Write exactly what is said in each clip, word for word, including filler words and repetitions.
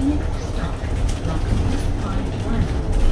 Next stop, block one five one.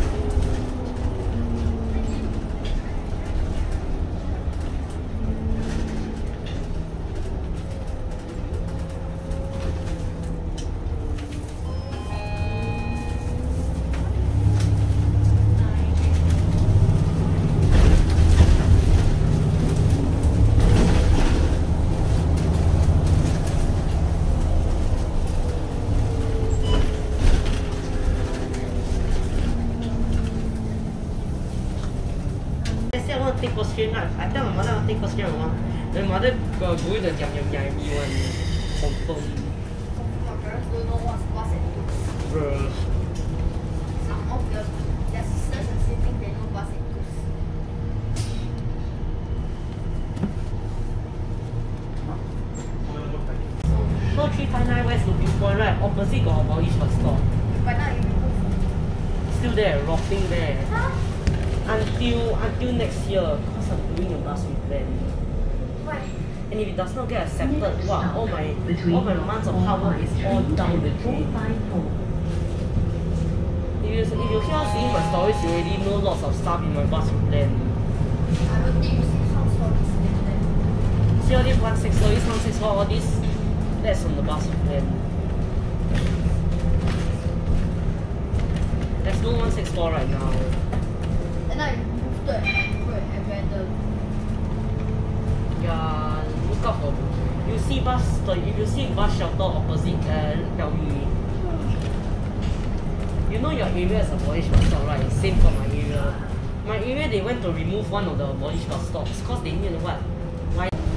Take Australian, I tell my mother I take Australian one. My mother go going to jam jam jam me one. Confirm. My parents don't know what's what's and goose. Bruh. Some of the their sisters and siblings they know what's and goose. So three five nine West looking for right? Opposite got a Polish bus stop. But now you move. Still there, rotting there. Huh? Until until next year, because I'm doing a bus replan. Why? And if it does not get accepted, wow, all my all my months of hard work is all down the drain. If you if you hear seeing my stories, you already know lots of stuff in my bus replan. I don't think you see some stories in there. See all these one six stories, one six four, all this, that's on the bus replan. There's no one six four right now. And now you move to and abandoned. Yeah, look out for you see bus if you see bus shelter opposite, uh, tell me. You know your area is a Polish bus stop, right? Same for my area. My area they went to remove one of the Polish bus stops because they need what? Why?